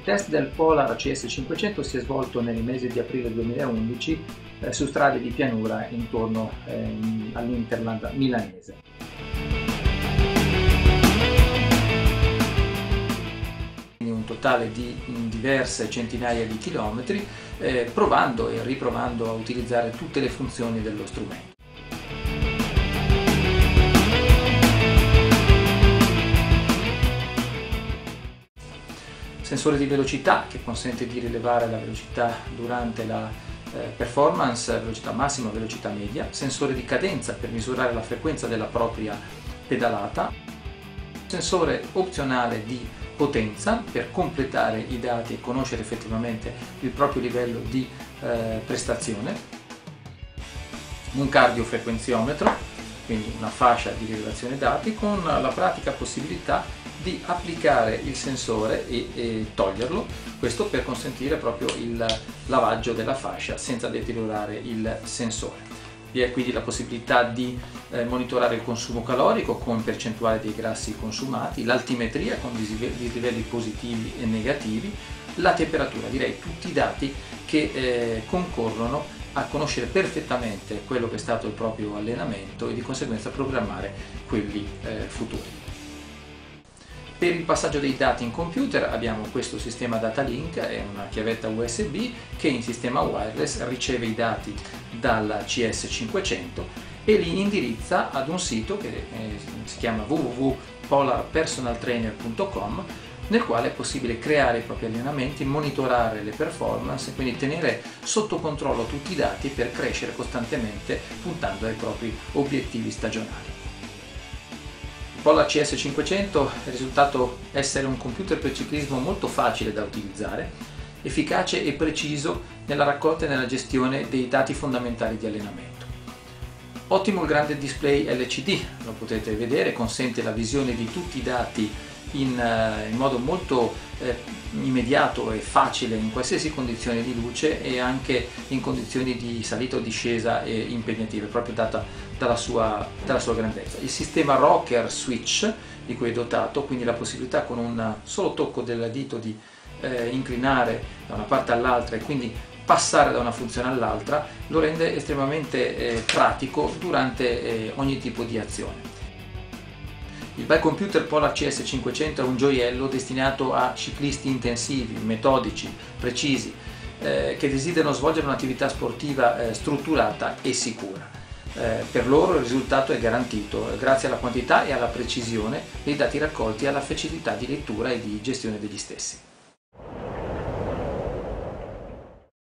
test del Polar CS500 si è svolto nel mese di aprile 2011 su strade di pianura intorno all'Interland milanese. Un totale di diverse centinaia di chilometri, provando e riprovando a utilizzare tutte le funzioni dello strumento. Sensore di velocità che consente di rilevare la velocità durante la performance, velocità massima, velocità media, sensore di cadenza per misurare la frequenza della propria pedalata, sensore opzionale di potenza per completare i dati e conoscere effettivamente il proprio livello di prestazione, un cardiofrequenziometro, quindi una fascia di rilevazione dati con la pratica possibilità di applicare il sensore e toglierlo, questo per consentire proprio il lavaggio della fascia senza deteriorare il sensore. Vi è quindi la possibilità di monitorare il consumo calorico con percentuale dei grassi consumati, l'altimetria con dislivelli positivi e negativi, la temperatura, direi tutti i dati che concorrono a conoscere perfettamente quello che è stato il proprio allenamento e di conseguenza programmare quelli futuri. Per il passaggio dei dati in computer abbiamo questo sistema Datalink, è una chiavetta USB che in sistema wireless riceve i dati dal CS500 e li indirizza ad un sito che si chiama www.polarpersonaltrainer.com, nel quale è possibile creare i propri allenamenti, monitorare le performance e quindi tenere sotto controllo tutti i dati per crescere costantemente puntando ai propri obiettivi stagionali. Il Polar CS500 è risultato essere un computer per ciclismo molto facile da utilizzare, efficace e preciso nella raccolta e nella gestione dei dati fondamentali di allenamento. Ottimo il grande display LCD, lo potete vedere, consente la visione di tutti i dati in modo molto immediato e facile in qualsiasi condizione di luce e anche in condizioni di salita o discesa impegnative, proprio data dalla sua grandezza. Il sistema rocker switch di cui è dotato, quindi la possibilità con un solo tocco del dito di inclinare da una parte all'altra e quindi passare da una funzione all'altra, lo rende estremamente pratico durante ogni tipo di azione. Il bike computer Polar CS500 è un gioiello destinato a ciclisti intensivi, metodici, precisi, che desiderano svolgere un'attività sportiva strutturata e sicura. Per loro il risultato è garantito grazie alla quantità e alla precisione dei dati raccolti e alla facilità di lettura e di gestione degli stessi.